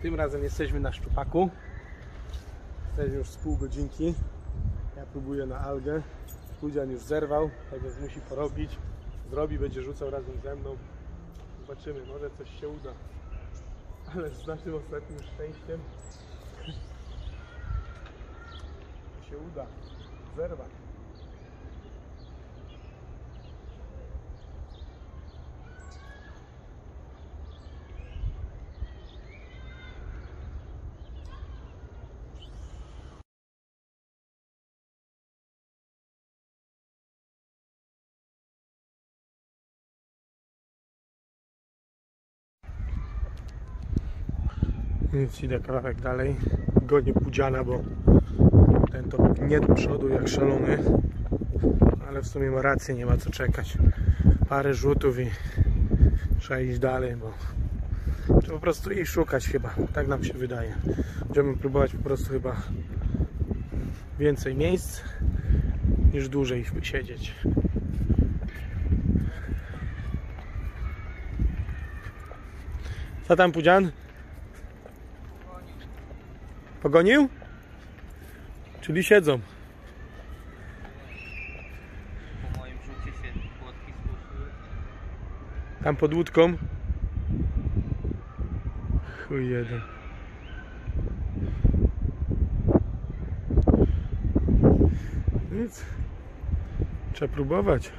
Tym razem jesteśmy na szczupaku. Jesteśmy już z pół godzinki. Ja próbuję na algę. Pudzian już zerwał, tak więc musi porobić. Zrobi, będzie rzucał razem ze mną. Zobaczymy, może coś się uda. Ale z naszym ostatnim szczęściem się uda zerwać. Więc idę kawałek dalej, gonię Pudziana, bo ten to nie do przodu jak szalony, ale w sumie ma rację, nie ma co czekać. Parę rzutów i trzeba iść dalej, bo trzeba po prostu jej szukać chyba, tak nam się wydaje. Będziemy próbować po prostu chyba więcej miejsc niż dłużej siedzieć. Co tam, Pudzian? Pogonił? Czyli siedzą. Po moim rzucie się płotki spłoszyły. Tam pod łódką. Chuj jeden. Nic. Trzeba próbować.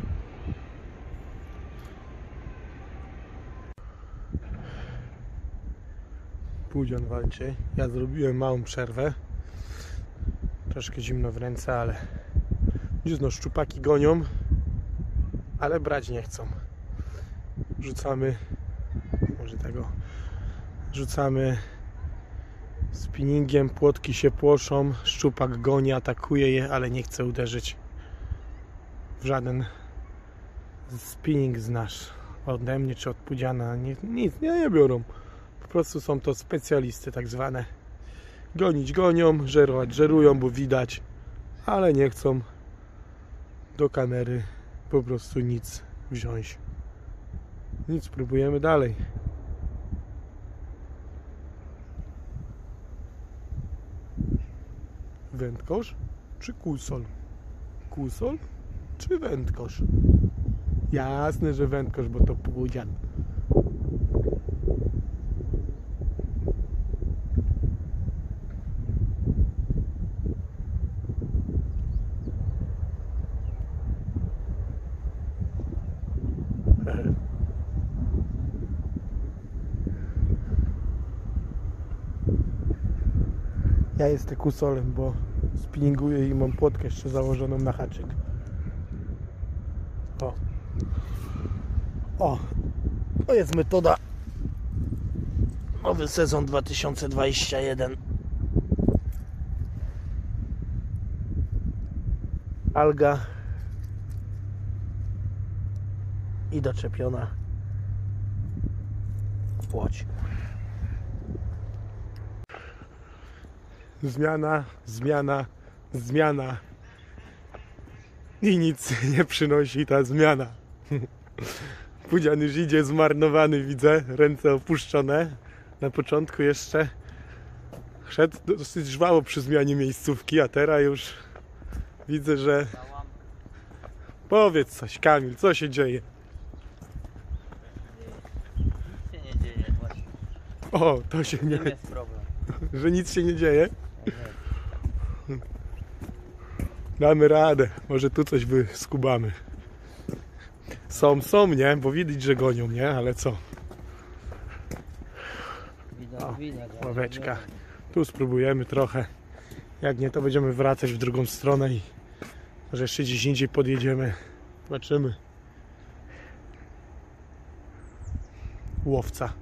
Pudzian walczy. Ja zrobiłem małą przerwę. Troszkę zimno w ręce, ale no, szczupaki gonią, ale brać nie chcą. Rzucamy, może tego, rzucamy spinningiem, płotki się płoszą, szczupak goni, atakuje je, ale nie chce uderzyć w żaden spinning znasz ode mnie czy od Pudziana. Nic nie biorą. Po prostu są to specjalisty tak zwane. Gonić gonią, żerować żerują, bo widać, ale nie chcą do kamery po prostu nic wziąć. Nic, próbujemy dalej. Wędkosz czy kusol? Kusol czy wędkosz? Jasne, że wędkosz, bo to Pudzian. Ja jestem kusolem, bo spinninguję i mam płotkę jeszcze założoną na haczyk. To jest metoda. Nowy sezon 2021. Alga i doczepiona płoć. Zmiana i nic nie przynosi ta zmiana. Pudzian już idzie zmarnowany, widzę, ręce opuszczone. Na początku jeszcze szedł dosyć żwawo przy zmianie miejscówki, a teraz już widzę, że... Powiedz coś, Kamil, co się dzieje? Nic się nie dzieje właśnie. O, to się nie... To jest problem. Że nic się nie dzieje? Damy radę, może tu coś wyskubamy. Są, nie? Bo widać, że gonią, nie? Ale co? Widać. Ławeczka. Tu spróbujemy trochę. Jak nie, to będziemy wracać w drugą stronę i może jeszcze gdzieś indziej podjedziemy. Zobaczymy. Łowca.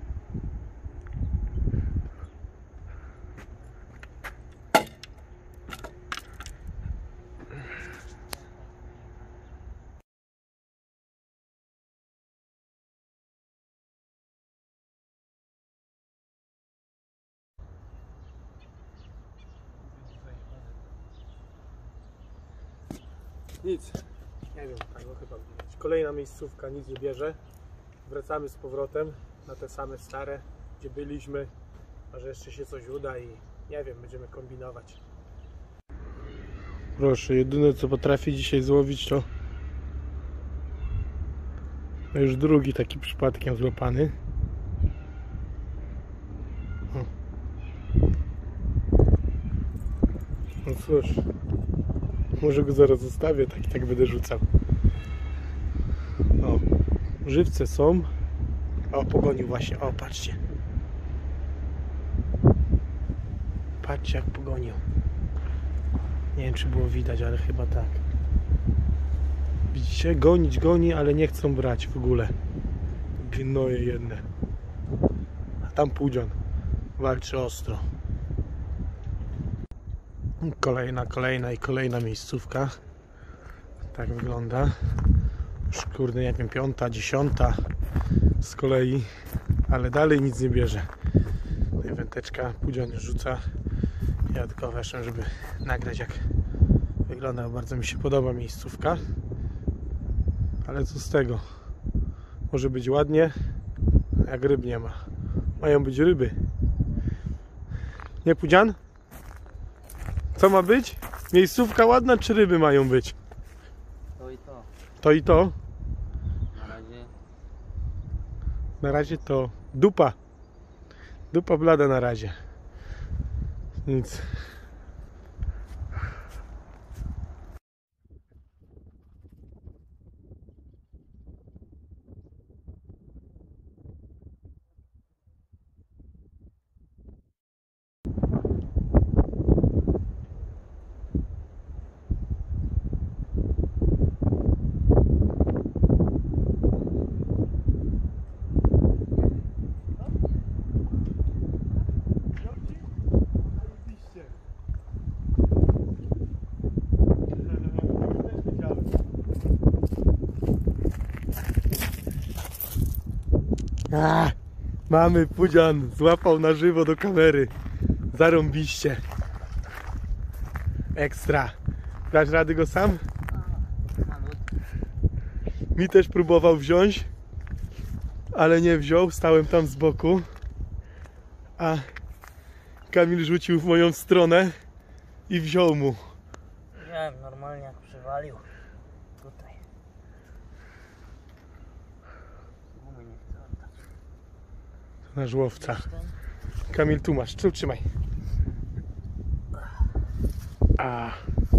Nic, nie wiem, tak no chyba widać. Kolejna miejscówka, nic nie bierze. Wracamy z powrotem na te same stare, gdzie byliśmy. Może jeszcze się coś uda i nie wiem, będziemy kombinować. Proszę, jedyne co potrafię dzisiaj złowić to już drugi taki przypadkiem złapany. O. No cóż, może go zaraz zostawię, tak będę rzucał. O, żywce są. O, pogonił właśnie, o patrzcie. Patrzcie jak pogonił. Nie wiem czy było widać, ale chyba tak. Widzicie? Goni, ale nie chcą brać w ogóle. Gnoje jedne. A tam pudzian walczy ostro. Kolejna miejscówka. Tak wygląda. Już kurde, nie wiem, 5., 10. z kolei, ale dalej nic nie bierze. Tutaj wędeczka, pudzian rzuca. Ja tylko weszłem, żeby nagrać jak wygląda. Bardzo mi się podoba miejscówka. Ale co z tego? Może być ładnie, jak ryb nie ma. Mają być ryby. Nie, pudzian? Co ma być? Miejscówka ładna, czy ryby mają być? To i to. To i to? Na razie. Na razie to dupa. Dupa blada na razie. Nic. Mamy, pudzian złapał na żywo do kamery. Zarąbiście. Ekstra. Dasz rady go sam? Malutki. Mi też próbował wziąć, ale nie wziął. Stałem tam z boku, a Kamil rzucił w moją stronę i wziął mu. Wziąłem normalnie jak przywalił. Tutaj. Gumy nie chcę oddać. To nasz łowca. Gdzieś ten. Kamil, tu masz. Tu trzymaj. A.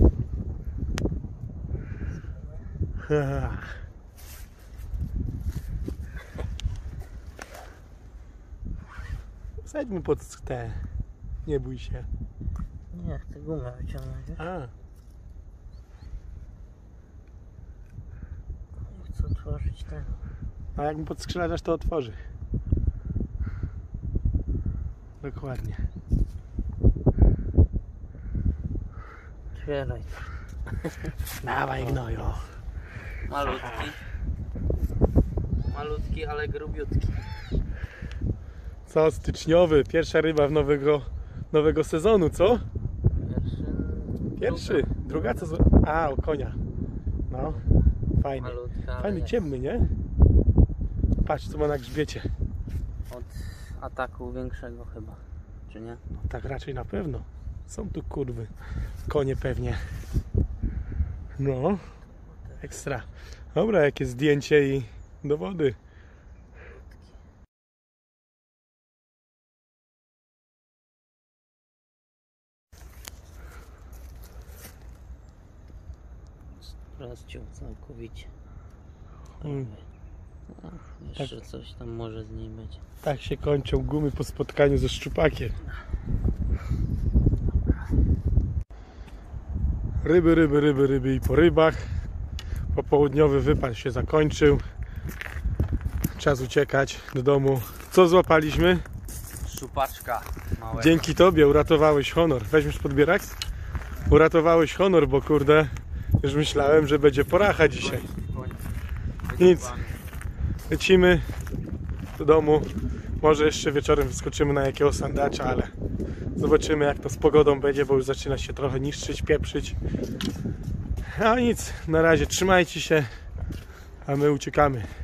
Zejdź mu pod te. Nie bój się. Nie, chcę gumę wyciągnąć. Wiesz? A. Nie chcę otworzyć ten. A jak mu podskrzydlasz, to otworzy. Dokładnie. Otwieraj. Dawaj gnoju. Malutki. Malutki, ale grubiutki. Co, styczniowy? Pierwsza ryba w nowego sezonu, co? Pierwszy. Druga co? A, o konia. No, fajny. Malutka, ale Fajny, jest. ciemny, nie? Patrz, co ma na grzbiecie. Od ataku większego chyba, czy nie? No, tak raczej na pewno. Są tu kurwy. Konie pewnie. No, ekstra. Dobra, jakie zdjęcie i do wody. Rozciął całkowicie. Mm. No, jeszcze coś tam może z niej być. Tak się kończą gumy po spotkaniu ze szczupakiem. Ryby i po rybach. Popołudniowy wypad się zakończył. Czas uciekać do domu. Co złapaliśmy? Szczupaczka małego. Dzięki tobie uratowałeś honor. Weźmiesz podbierak? Uratowałeś honor, bo kurde, już myślałem, że będzie poracha dzisiaj. Nic. Lecimy do domu. Może jeszcze wieczorem wyskoczymy na jakiegoś sandacza, ale zobaczymy jak to z pogodą będzie, bo już zaczyna się trochę niszczyć, pieprzyć. A nic, na razie trzymajcie się, a my uciekamy.